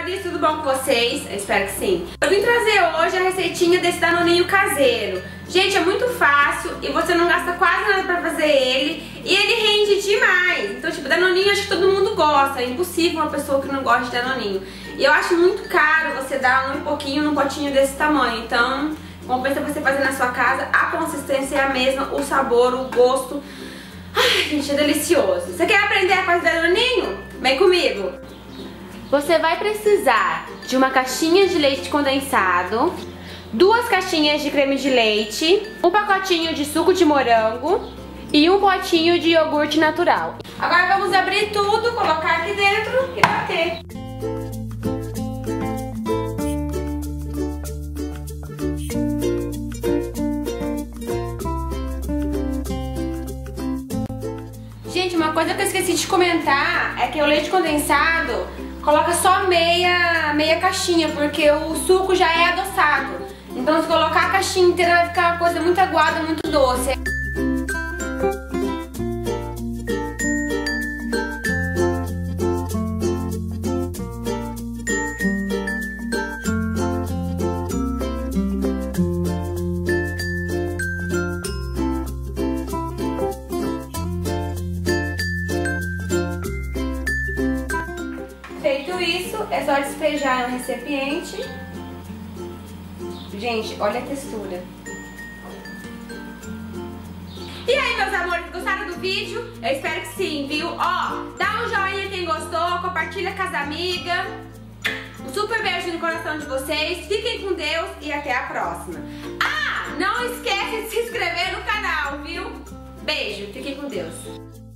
senhores, tudo bom com vocês? Eu espero que sim. Eu vim trazer hoje a receitinha desse danoninho caseiro. Gente, é muito fácil e você não gasta quase nada pra fazer ele. E ele rende demais. Então, tipo, danoninho acho que todo mundo gosta. É impossível uma pessoa que não gosta de danoninho. E eu acho muito caro você dar um e pouquinho num potinho desse tamanho. Então, compensa você fazer na sua casa. A consistência é a mesma, o sabor, o gosto. Ai, gente, é delicioso. Você quer aprender a fazer danoninho? Vem comigo. Você vai precisar de uma caixinha de leite condensado, 2 caixinhas de creme de leite, um pacotinho de suco de morango e um potinho de iogurte natural. Agora vamos abrir tudo, colocar aqui dentro e bater. Gente, uma coisa que eu esqueci de comentar é que o leite condensado coloca só meia caixinha, porque o suco já é adoçado. Então se colocar a caixinha inteira vai ficar uma coisa muito aguada, muito doce. Feito isso, é só despejar no recipiente. Gente, olha a textura. E aí, meus amores, gostaram do vídeo? Eu espero que sim, viu? Ó, dá um joinha quem gostou, compartilha com as amigas. Um super beijo no coração de vocês. Fiquem com Deus e até a próxima. Ah, não esquece de se inscrever no canal, viu? Beijo, fiquem com Deus.